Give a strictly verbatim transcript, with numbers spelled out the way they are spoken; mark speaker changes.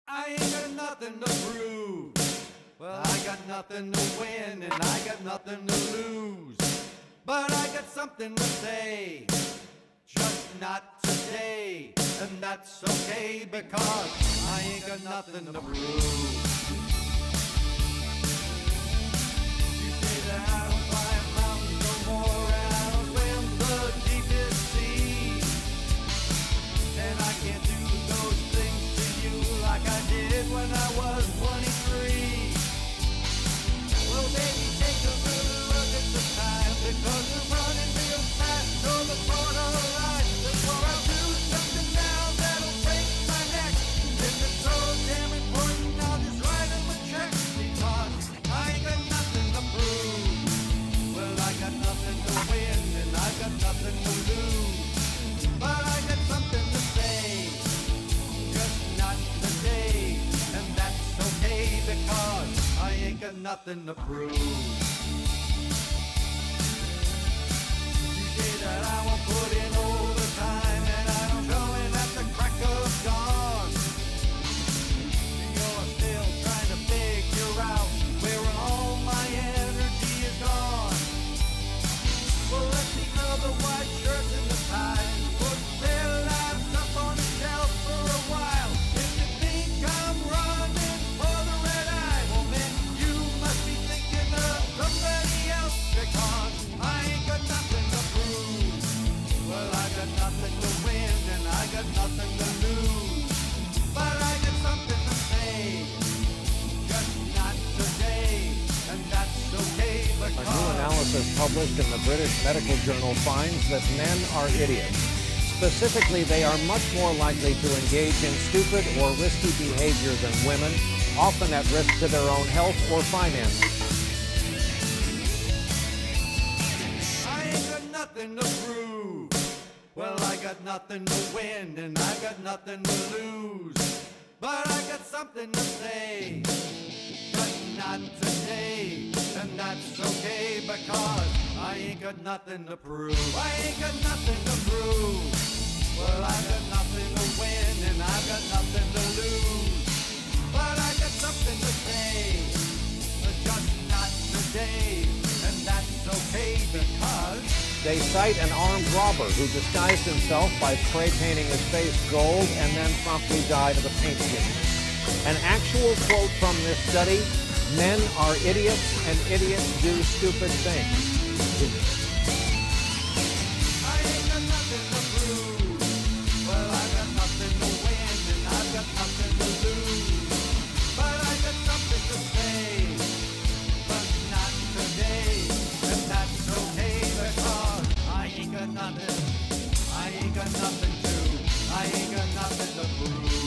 Speaker 1: I ain't got nothing to prove. Well, I got nothing to win and I got nothing to lose. But I got something to say, just not today. And that's okay because I ain't got nothing to prove. You say that I don't climb mountains no more and I don't swim the deepest sea. And I can't do those things to you like I did when I was twenty-three. Well, baby, take a little look at the time because we're running real fast to the corner line. Before I do something now that'll break my neck. If it's so damn important, I'll just write him a check because I ain't got nothing to prove. Well, I got nothing to win and I got nothing to lose. But I got something to say, just not today. And that's okay because I ain't got nothing to prove. You say that I won't put in overtime and I don't go in at the crack of dawn. You're still trying to figure out where all my energy is gone. Well, let me know the white shirts and the ties. Put their lives up on the shelf for a while. If you think I'm running for the red eye, well then you must be thinking of somebody else because I ain't got nothing to prove. Well, I got nothing to win and I got nothing to lose. But I got something to say, just not today. And that's okay
Speaker 2: A
Speaker 1: because
Speaker 2: new analysis published in the British Medical Journal finds that men are idiots. Specifically, they are much more likely to engage in stupid or risky behavior than women, often at risk to their own health or finances.
Speaker 1: I ain't got nothing to prove. Well, I got nothing to win and I got nothing to lose. But I got something to say, just not today. And that's okay because I ain't got nothing to prove. I ain't got nothing to prove. Well, I got nothing to win and I got nothing to lose. But I got something to say, just not today. And that's okay because
Speaker 2: They cite an armed robber who disguised himself by spray painting his face gold and then promptly died of a paint skin. An actual quote from this study: men are idiots and idiots do stupid things.
Speaker 1: I ain't got nothing to prove. Well, I got nothing to win and I've got nothing to lose. But I got something to say, but not today. And that's okay because I ain't got nothing. I ain't got nothing to. I ain't got nothing to prove.